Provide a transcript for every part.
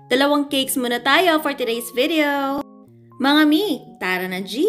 Dalawang cakes muna tayo for today's video. Mga mi, tara na G!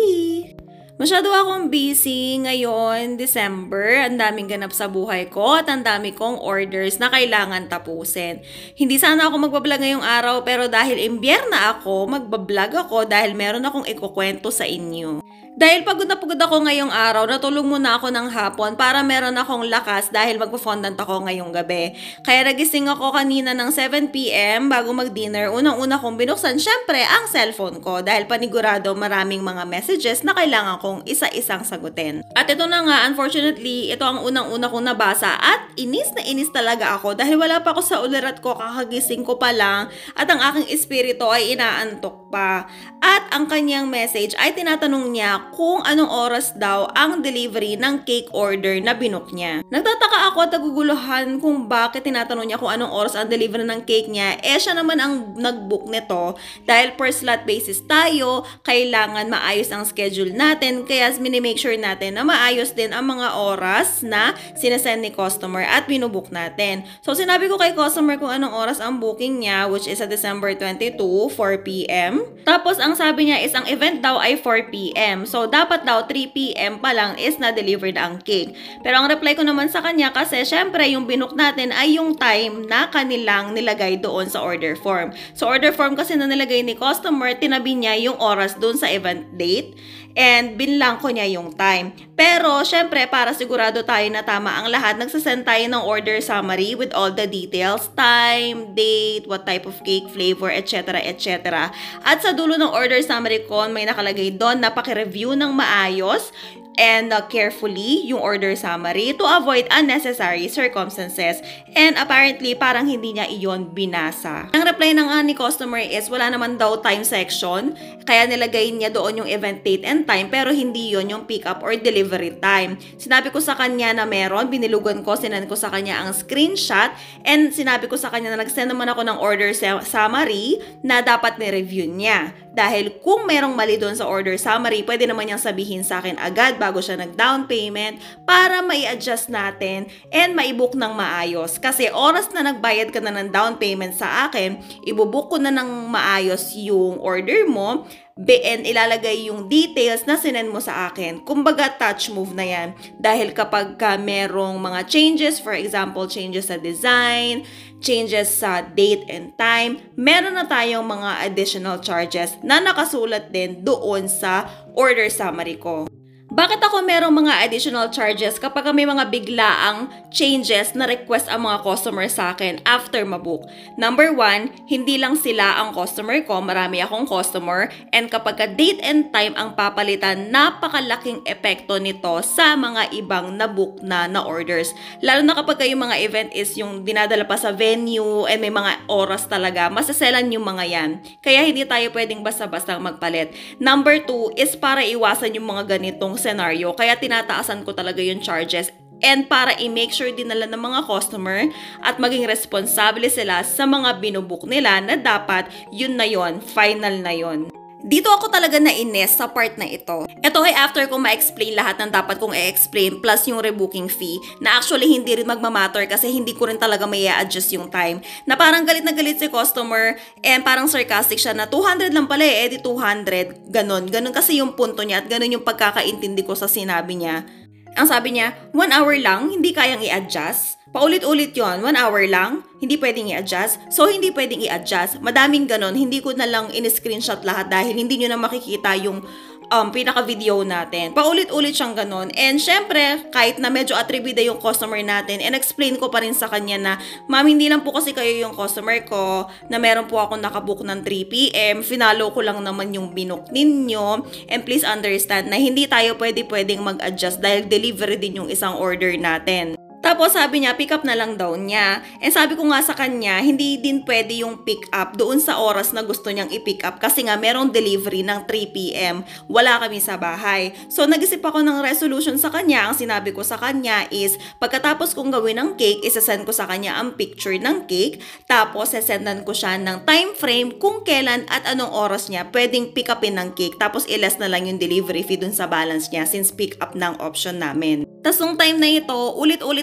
Masyado akong busy ngayon, December. Ang daming ganap sa buhay ko at ang dami kong orders na kailangan tapusin. Hindi sana ako magbablog ngayong araw pero dahil imbierna ako, magbablog ako dahil meron akong ikukwento sa inyo. Dahil pagod na pagod ako ngayong araw, natulog muna ako ng hapon para meron akong lakas dahil magpa-fondant ako ngayong gabi. Kaya nagising ako kanina ng 7 PM bago mag-dinner. Unang-una kong binuksan syempre ang cellphone ko dahil panigurado maraming mga messages na kailangan kong isa-isang sagutin. At ito na nga, unfortunately, ito ang unang-una kong nabasa at inis na inis talaga ako dahil wala pa ako sa ulirat ko, kakagising ko pa lang at ang aking espiritu ay inaantok pa. At ang kanyang message ay tinatanong niya kung anong oras daw ang delivery ng cake order na binook niya. Nagtataka ako at naguguluhan kung bakit tinatanong niya kung anong oras ang delivery ng cake niya. Siya naman ang nag-book nito dahil per slot basis tayo, kailangan maayos ang schedule natin kaya minimake sure natin na maayos din ang mga oras na sinasend ni customer at binubook natin. So sinabi ko kay customer kung anong oras ang booking niya, which is sa December 22, 4 PM. Tapos ang sabi niya is ang event daw ay 4 PM. So, dapat daw 3 PM pa lang is na-delivered ang cake. Pero ang reply ko naman sa kanya kasi syempre yung binook natin ay yung time na kanilang nilagay doon sa order form. So, order form kasi na nilagay ni customer, tinabi niya yung oras doon sa event date and binlang ko niya yung time. Pero, syempre, para sigurado tayo na tama ang lahat, nagsasend tayo ng order summary with all the details, time, date, what type of cake, flavor, etc. etc. At sa dulo ng order summary ko, may nakalagay doon na paki-review ng maayos and carefully yung order summary to avoid unnecessary circumstances. And apparently, parang hindi niya iyon binasa. Ang reply ng ni customer is wala naman daw time section, kaya nilagay niya doon yung event date and time, pero hindi yon yung pick up or delivery time. Sinabi ko sa kanya na meron, binilugan ko, sinend ko sa kanya ang screenshot, and sinabi ko sa kanya na nag-send naman ako ng order summary na dapat ni-review niya. Dahil kung merong mali doon sa order summary, pwede naman niyang sabihin sa akin agad bago siya nag-down payment para mai-adjust natin and mai-book ng maayos. Kasi oras na nagbayad ka na ng down payment sa akin, ibubook ko na ng maayos yung order mo and ilalagay yung details na sinend mo sa akin. Kumbaga, touch move na yan. Dahil kapag merong mga changes, for example, changes sa design, changes sa date and time, meron na tayong mga additional charges na nakasulat din doon sa order summary ko. Bakit ako merong mga additional charges kapag may mga biglaang changes na request ang mga customer sa akin after mabook? Number 1, hindi lang sila ang customer ko, marami akong customer, and kapag date and time ang papalitan, napakalaking epekto nito sa mga ibang nabook na orders. Lalo na kapag yung mga event is yung dinadala pa sa venue and may mga oras talaga, masaselan yung mga yan. Kaya hindi tayo pwedeng basta-basta magpalit. Number 2 is para iwasan yung mga ganitong scenario, kaya tinataasan ko talaga yung charges and para i-make sure din nila ng mga customer at maging responsable sila sa mga binubook nila na dapat yun na yun, final na yun. Dito ako talaga nainis sa part na ito. Ito ay after kong ma-explain lahat ng dapat kong i-explain plus yung rebooking fee na actually hindi rin magmamatter kasi hindi ko rin talaga may i-adjust yung time. Na parang galit na galit si customer and parang sarcastic siya na 200 lang pala di 200. Ganon kasi yung punto niya at ganon yung pagkakaintindi ko sa sinabi niya. Ang sabi niya, 1 hour lang, hindi kayang i-adjust. Paulit-ulit yon, 1 hour lang, hindi pwedeng i-adjust. So, hindi pwedeng i-adjust. Madaming ganon, hindi ko na lang in-screenshot lahat dahil hindi nyo na makikita yung pinaka-video natin. Paulit-ulit siyang ganon. And syempre, kahit na medyo atribida yung customer natin, and explain ko pa rin sa kanya na, ma'am, hindi lang po kasi kayo yung customer ko, na meron po akong nakabook ng 3 PM, finalo ko lang naman yung binook ninyo, and please understand na hindi tayo pwedeng mag-adjust dahil delivery din yung isang order natin. Tapos sabi niya, pick up na lang daw niya. And sabi ko nga sa kanya, hindi din pwede yung pick up doon sa oras na gusto niyang i-pick up kasi nga merong delivery ng 3 PM. Wala kami sa bahay. So nag-isip ako ng resolution sa kanya. Ang sinabi ko sa kanya is, pagkatapos kong gawin ng cake, isasend ko sa kanya ang picture ng cake. Tapos sesendan ko siya ng time frame kung kailan at anong oras niya pwedeng pick upin ng cake. Tapos i-less na lang yung delivery fee dun sa balance niya since pick up ng option namin. Tapos nung time na ito, ulit-ulit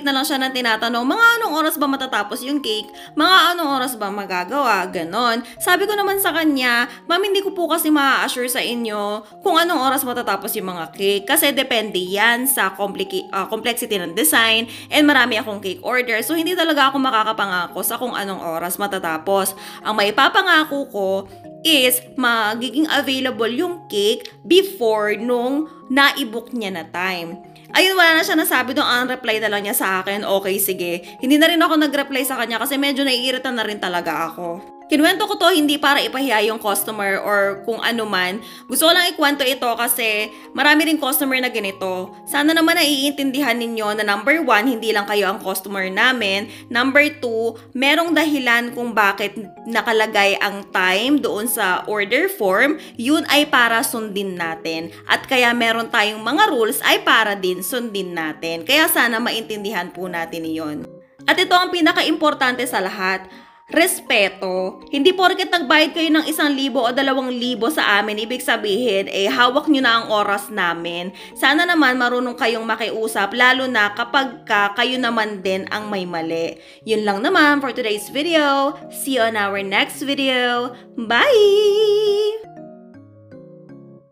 na lang siya ng tinatanong, mga anong oras ba matatapos yung cake? Mga anong oras ba magagawa? Ganon. Sabi ko naman sa kanya, ma'am, hindi ko po kasi ma-assure sa inyo kung anong oras matatapos yung mga cake. Kasi depende yan sa complexity ng design and marami akong cake order. So, hindi talaga ako makakapangako sa kung anong oras matatapos. Ang maipapangako ko is magiging available yung cake before nung na-book niya na time. Ayun, wala na siya nasabi doon, ang reply na lang niya sa akin, okay, sige. Hindi na rin ako nag-reply sa kanya kasi medyo naiirita na rin talaga ako. Kinuwento ko to hindi para ipahiya yung customer or kung ano man. Gusto ko lang ikwento ito kasi marami rin customer na ganito. Sana naman naiintindihan ninyo na number 1, hindi lang kayo ang customer namin. Number 2, merong dahilan kung bakit nakalagay ang time doon sa order form. Yun ay para sundin natin. At kaya meron tayong mga rules ay para din sundin natin. Kaya sana maintindihan po natin iyon. At ito ang pinaka-importante sa lahat. Respeto. Hindi porket nagbayad kayo ng 1,000 o 2,000 sa amin, ibig sabihin, hawak nyo na ang oras namin. Sana naman marunong kayong makiusap, lalo na kapag kayo naman din ang may mali. Yun lang naman for today's video. See you on our next video. Bye!